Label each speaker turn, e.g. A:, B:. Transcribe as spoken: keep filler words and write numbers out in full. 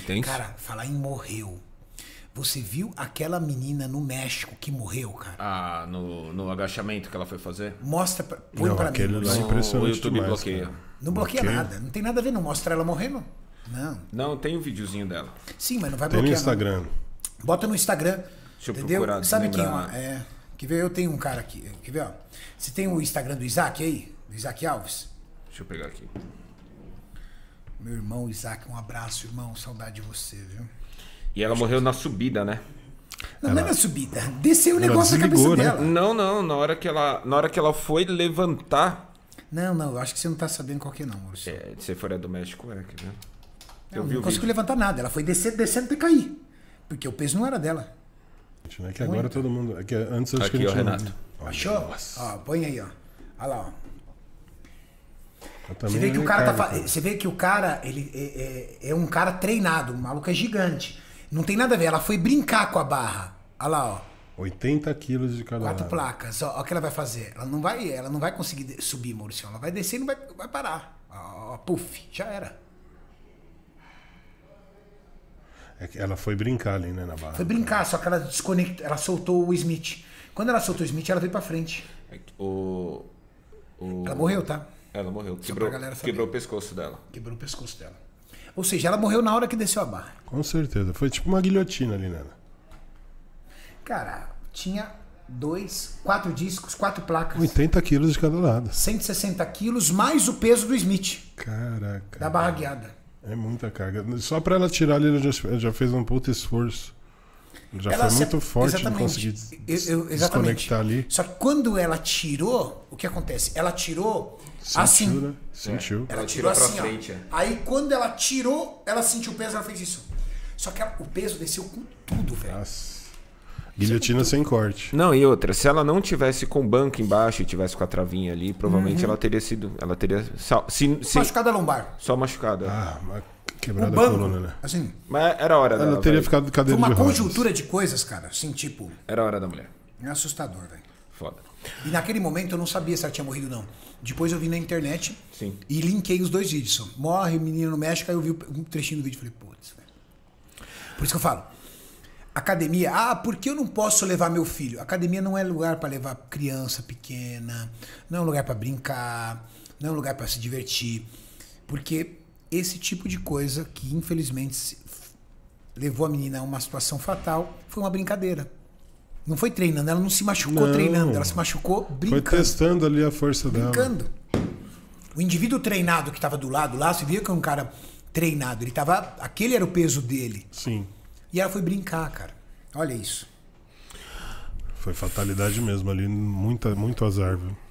A: Tem?
B: Cara, falar em morreu. Você viu aquela menina no México que morreu, cara?
A: Ah, no, no agachamento que ela foi fazer?
B: Mostra, pra, põe
C: Não,
B: pra
C: aquele
B: mim.
C: lá é
A: No-
C: impressionante
A: o YouTube
C: demais,
A: bloqueia.
C: cara.
B: Não bloqueia
C: Bloqueia?
B: nada. Não tem nada a ver, não mostra ela morrendo. Não.
A: Não, tem o videozinho dela.
B: Sim, mas não vai
C: Tem no
B: bloquear.
C: Instagram.
B: Não. Bota no Instagram.
A: Deixa eu
B: entendeu?
A: procurar,
B: Sabe quem?
A: lembrar.
B: Ó, é, quer ver? Eu tenho um cara aqui. Quer ver? Ó? Você tem o Instagram do Isaac aí? Do Isaac Alves?
A: Deixa eu pegar aqui.
B: Meu irmão Isaac, um abraço, irmão. Saudade de você, viu?
A: E ela morreu na subida, né?
B: Não, não é na subida. Desceu o
C: Ela
B: negócio na cabeça
C: desligou, né?
B: dela.
A: Não, não, na hora que ela, na hora que ela foi levantar...
B: Não, não, eu acho que você não tá sabendo qual que é não, Maurício.
A: É, se for é do México, é, quer ver?
B: Não,
A: Eu vi
B: não
A: o
B: conseguiu
A: vídeo.
B: levantar nada. Ela foi descendo, descendo até cair. Porque o peso não era dela.
C: É que agora todo mundo. É que antes eu acho
A: Aqui,
C: que a
A: ó,
C: gente não-
A: Renato.
C: Olha,
B: Achou?
C: nossa.
B: Ó, põe aí, ó. Olha lá, ó.
C: Eu também
B: Você vê que
C: não
B: o cara tá
C: encargo,
B: fa... Você vê que o cara, ele é, é- é um cara treinado, o maluco é gigante. Não tem nada a ver. Ela foi brincar com a barra. Olha lá, ó.
C: oitenta quilos de cada
B: Quatro
C: lado.
B: placas. Ó, ó o que ela vai fazer. Ela não vai, ela não vai conseguir de- subir, Maurício. Ela vai descer e não vai, vai parar. Ó, ó, puf, já era.
C: É que ela foi brincar ali, né, na barra.
B: Foi brincar, só que ela desconectou, ela soltou o Smith. Quando ela soltou o Smith, ela veio pra frente.
A: É que O, o...
B: Ela morreu, tá?
A: Ela morreu.
B: pra
A: Quebrou,
B: galera saber.
A: quebrou o pescoço dela.
B: Quebrou o pescoço dela. Ou seja, ela morreu na hora que desceu a barra.
C: Com certeza. Foi tipo uma guilhotina ali, né?
B: Cara, tinha dois, quatro discos, quatro placas.
C: oitenta quilos de cada lado.
B: cento e sessenta quilos, mais o peso do Smith,
C: Caraca.
B: da barra guiada.
C: É muita carga. Só pra ela tirar ali, ela já, já fez um puta esforço. Já
B: Ela
C: foi
B: se-
C: muito forte de
B: exatamente.
C: conseguir des-
B: Eu- eu- exatamente.
C: desconectar ali.
B: Só que quando ela tirou, o que acontece? Ela tirou
C: Sentiu,
B: assim.
C: né? Sentiu.
B: Ela
A: Ela
B: tirou
A: tirou pra
B: assim,
A: frente,
B: ó.
A: é.
B: Aí quando ela tirou, ela sentiu o peso, ela fez isso. Só que ela- o peso desceu com tudo, velho.
C: Nossa. Guilhotina sem corte.
A: Não, e outra, se ela não tivesse com o banco embaixo e tivesse com a travinha ali, provavelmente
B: Uhum.
A: ela teria sido. Ela teria. Só, se, se-
B: Machucada lombar.
A: só machucada.
C: Ah, uma
B: O
C: quebrada a
B: banco,
C: coluna, né?
B: assim,
A: Mas era a hora dela.
C: Ela teria
A: velho.
C: ficado de
B: foi
C: cadeira
B: uma
C: de rodas.
B: conjuntura de coisas, cara. Assim, tipo,
A: Era a hora da mulher.
B: é assustador, velho.
A: Foda.
B: E naquele momento eu não sabia se ela tinha morrido ou não. Depois eu vi na internet
A: Sim.
B: e linkei os dois vídeos. Morre o menino no México, aí eu vi um trechinho do vídeo e falei, putz, velho. Por isso que eu falo. Academia, ah, por que eu não posso levar meu filho? Academia não é lugar para levar criança pequena, não é um lugar para brincar, não é um lugar para se divertir. Porque esse tipo de coisa que infelizmente se- levou a menina a uma situação fatal foi uma brincadeira. Não foi treinando, ela não se machucou
C: Não.
B: treinando, ela se machucou
C: Foi
B: brincando.
C: testando ali a força dela.
B: Brincando. O indivíduo treinado que estava do lado lá, você via que era um cara treinado, ele tava, aquele era o peso dele.
C: Sim.
B: E ela foi brincar, cara. Olha isso.
C: Foi fatalidade mesmo ali. Muita, muito azar, viu?